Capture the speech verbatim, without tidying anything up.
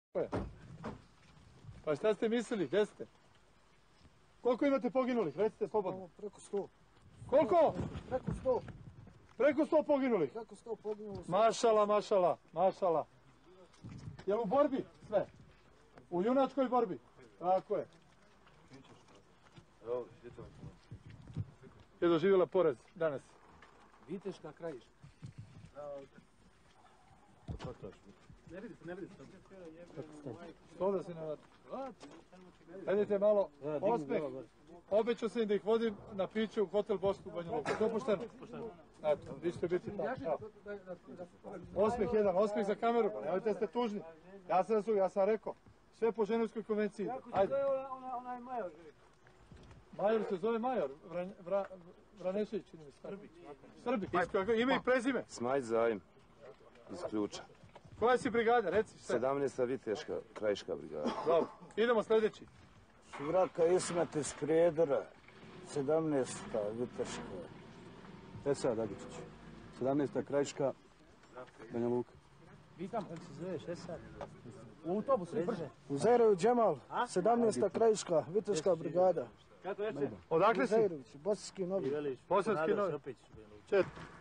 Pa šta ste mislili, gdje ste? Koliko imate poginulih, recite slobodno. Preko sto. Koliko? Preko sto. Preko sto poginulih? Preko sto poginulih. Mašala, mašala, mašala. Jel u borbi sve? U junačkoj borbi? Tako je. Je doživjela poraz danas? Viteška Krajiška. Ne vidite, ne vidite. Što da se ne vrati? Vidite malo, osmeh. Obećao sam im da ih vodim na piće u hotel Bosku u Banja Luka. To je pošteno? Eto, vi ćete biti tamo. Osmeh jedan, osmeh za kameru, pa nemojte ste tužni. Ja sam su, ja sam rekao, sve po Ženevskoj konvenciji. Kako se zove onaj major? Major se zove Major, Vranešić, čini mi se. Srbić. Srbić, ime i prezime. Smajt Zajim, iz Ključa. Koja si brigada, reci šta? sedamnaesta Viteška Krajiška brigada. Dobro, idemo sljedeći. Suvraka Ismet iz Prijedora. sedamnaesta Viteška. Esa Dagičić. sedamnaesta Krajiška, Banja Luka. Pitam kako se zoveš, Esa? U autobusu, brže. U Zajrovu Džemal. sedamnaesta Krajiška, Viteška brigada. Kako je? Odakle si? Zajrović, Bosanski Novi. Bosanski Novi. Četiri.